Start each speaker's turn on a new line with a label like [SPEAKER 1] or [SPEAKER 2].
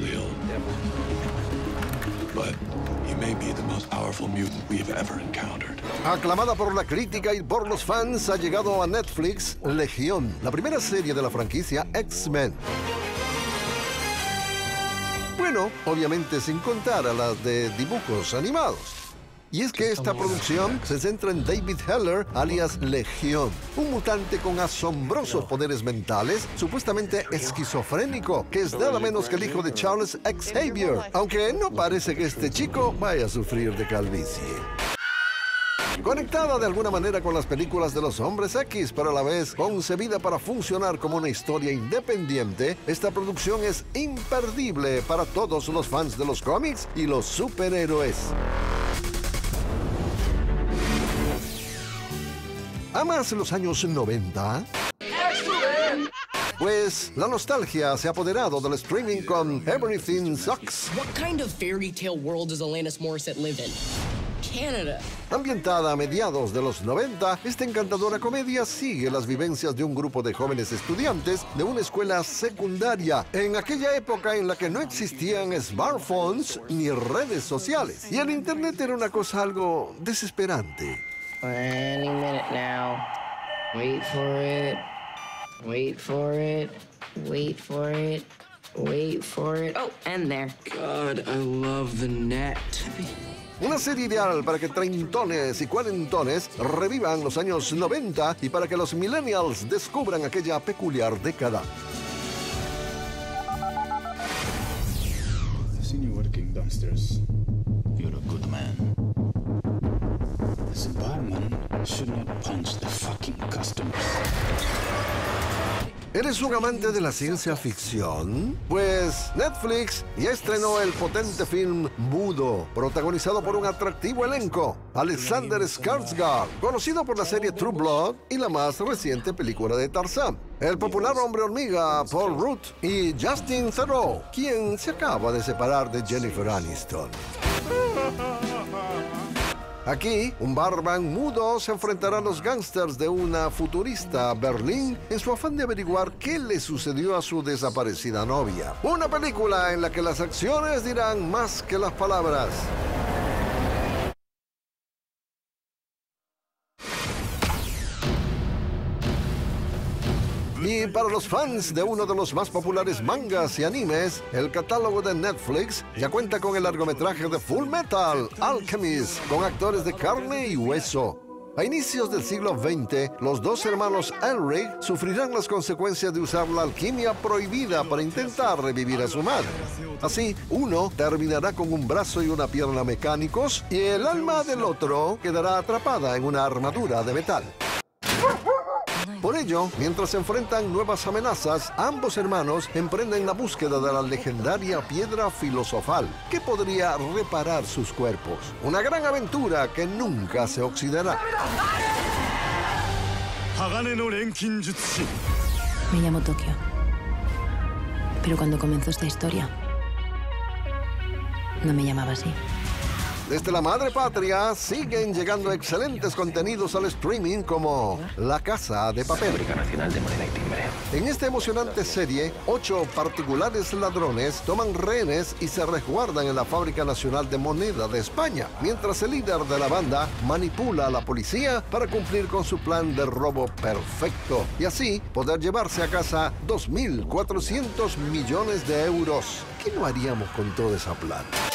[SPEAKER 1] seriously ill. But he may be the most powerful mutant we have ever encountered.
[SPEAKER 2] Aclamada por la crítica y por los fans, ha llegado a Netflix Legión, la primera serie de la franquicia X-Men. Bueno, obviamente sin contar a las de dibujos animados. Y es que esta producción se centra en David Heller, alias Legión, un mutante con asombrosos poderes mentales, supuestamente esquizofrénico, que es nada menos que el hijo de Charles Xavier, aunque no parece que este chico vaya a sufrir de calvicie. Conectada de alguna manera con las películas de los Hombres X, pero a la vez concebida para funcionar como una historia independiente, esta producción es imperdible para todos los fans de los cómics y los superhéroes. ¿Amas los años 90? Pues la nostalgia se ha apoderado del streaming con Everything Sucks.
[SPEAKER 3] What kind of fairy tale world does Alanis Morissette live in? Canada.
[SPEAKER 2] Ambientada a mediados de los 90, esta encantadora comedia sigue las vivencias de un grupo de jóvenes estudiantes de una escuela secundaria, en aquella época en la que no existían smartphones ni redes sociales. Y el internet era una cosa algo desesperante.
[SPEAKER 4] Any minute now. Wait for it. Wait for it. Wait for it. Wait for it. Oh, and there.
[SPEAKER 5] God, I love the net.
[SPEAKER 2] Una serie ideal para que treintones y cuarentones revivan los años 90 y para que los millennials descubran aquella peculiar década.
[SPEAKER 6] I've seen you working downstairs. You're a good man. This barman should not punch the fucking customers.
[SPEAKER 2] ¿Eres un amante de la ciencia ficción? Pues Netflix ya estrenó el potente film Mudo, protagonizado por un atractivo elenco. Alexander Skarsgård, conocido por la serie True Blood y la más reciente película de Tarzán. El popular hombre hormiga Paul Rudd y Justin Theroux, quien se acaba de separar de Jennifer Aniston. Aquí, un barman mudo se enfrentará a los gángsters de una futurista Berlín en su afán de averiguar qué le sucedió a su desaparecida novia. Una película en la que las acciones dirán más que las palabras. Y para los fans de uno de los más populares mangas y animes, el catálogo de Netflix ya cuenta con el largometraje de Full Metal Alchemist, con actores de carne y hueso. A inicios del siglo XX, los dos hermanos Elric sufrirán las consecuencias de usar la alquimia prohibida para intentar revivir a su madre. Así, uno terminará con un brazo y una pierna mecánicos y el alma del otro quedará atrapada en una armadura de metal. Por ello, mientras se enfrentan nuevas amenazas, ambos hermanos emprenden la búsqueda de la legendaria piedra filosofal, que podría reparar sus cuerpos. Una gran aventura que nunca se oxidará.
[SPEAKER 7] Me llamo Tokio. Pero cuando comenzó esta historia, no me llamaba así.
[SPEAKER 2] Desde la madre patria siguen llegando excelentes contenidos al streaming como La Casa de Papel.
[SPEAKER 8] Fábrica Nacional de Moneda y Timbre.
[SPEAKER 2] En esta emocionante serie, 8 particulares ladrones toman rehenes y se resguardan en la Fábrica Nacional de Moneda de España, mientras el líder de la banda manipula a la policía para cumplir con su plan de robo perfecto y así poder llevarse a casa 2.400 millones de euros. ¿Qué no haríamos con toda esa plata?